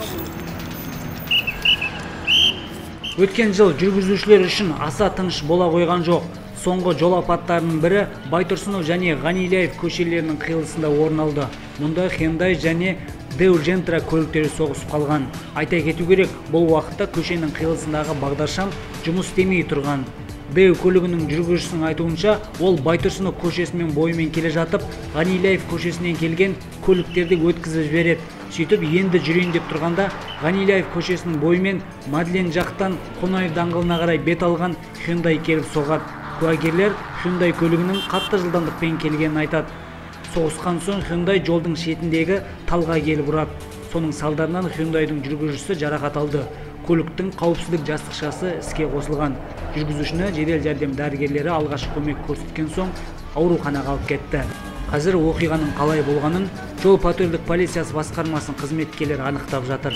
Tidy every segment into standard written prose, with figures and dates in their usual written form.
Өткен жыл жүргүзүүчүлөр үчүн аса тыныч бола койгон жок. Соңғы жол апаттарынын бири Байтурсунов және Ганиляев көшелеринин кыйылысында орун алды. Мында Hyundai және Deo Gentra көлүктөрү согушуп калган. Айта кетүү керек, бул убакытта көшенин кыйылысындагы багдаршам жумуш иштемей турган. Deo көлүгүнүн жүргүзүүчүсүнүн айтуунча, ол Байтурсунов көчөсүнөн боюмен келе жатып, Ганиляев көчөсүнөн келген көлүктөрдү өткүзүп жиберет. Сөйтүп энди жүрөйүн деп турганда, Ганиляев көчөсүнүн боюмен Мадлен жактан Конаев даңгылына карай бет алган Hyundai келип согат. Куагерлер Hyundai көлүгүнүн катты жылдамдык менен келгенин айтат. Согускан соң Hyundai жолдун шетиндеги талга келип урат. Сонун салдарынан Hyundai'дын жүргүзүүчүсү жаракат алды. Көлүктүн каупсиздик жастыкчасы иске косулган. Жүргүзүүчүнө жедел жардам дарыгерлери алгачкы көмөк көрсөткөн соң ооруканага алып кетти. Азыр окуянын калай болгонун жол патрулдук полициясы баскармасынын кызметкерлери аныктап жатыр.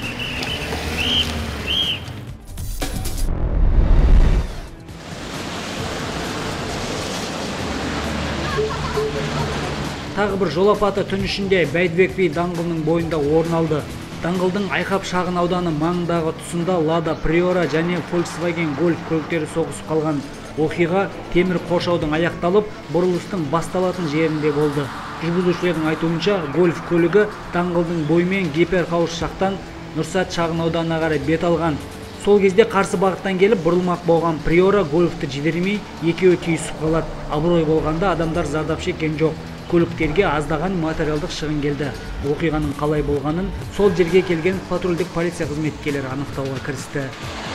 Тагы бир жол апаты түн ичинде Бәйдібек би даңгылынын боюнда орун алды. Даңгылдын Айкап шагын ауданы маңындагы тусунда Lada Priora және Volkswagen Golf көлүктөрү согушуп калган. Окуя темир кошоодун аякталып, бурулуштун башталатын жеринде болду. Жүргүзүүчүлөрдүн айтуунча, Golf көлүгү даңгылдын бою менен Гиперхаус жактан Нурсат шагын ауданына карай бет алган. Сол кезде каршы багыттан келип бурулмак болгон Priora Golf'ты жибермей, экөө түйүсүп калат. Аброй болгондо адамдар зардап шеккен жок. Көлүктөргө аздаган материалдык чыгым келди. Окуянын калай болгонун сол жерге келген патрулдук полиция кызметкерлери аныктауга киришти.